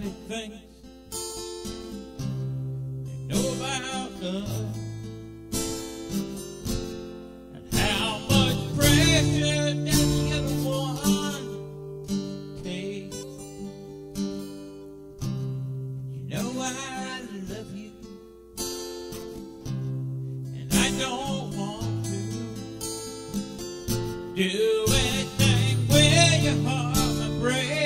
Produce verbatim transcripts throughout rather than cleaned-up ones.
Nobody thinks they know about love and how much pressure does the other one take. You know I love you, and I don't want to do anything where your heart might break.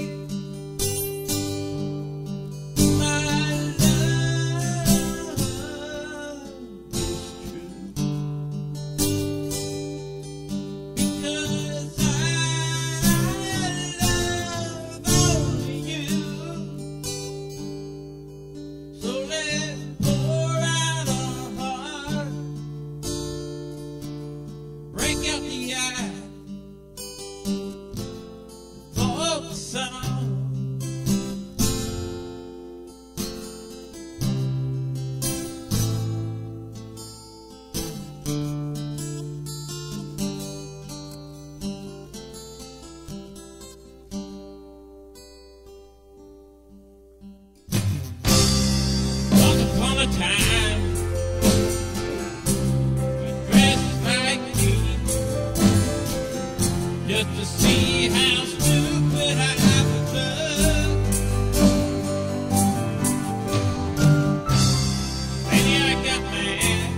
Time you dressed like me just to see how stupid I was. Maybe I got mad.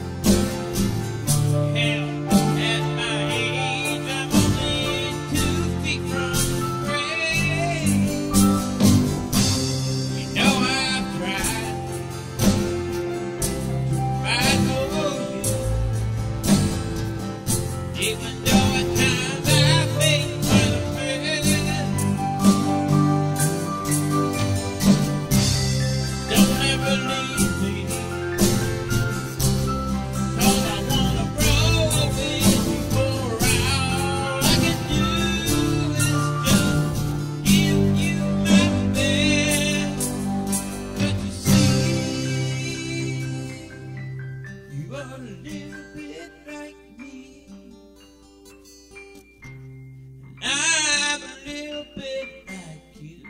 Hell, at my age, I'm only two feet from the grave. You know I've tried. Even though at times I think quite a bit, don't ever leave me, 'cause I wanna grow with you for all I can do is just give you my best. But you see, you are a little bit like me. I'm a little bit like you.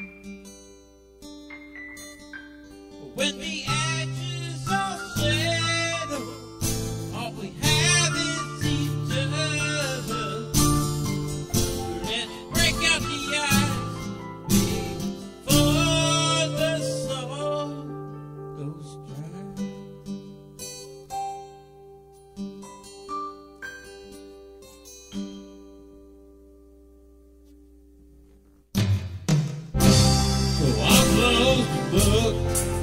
When the ashes all settle, all we have is each other. Let's break out the ice before the soul goes dry. So I closed the book.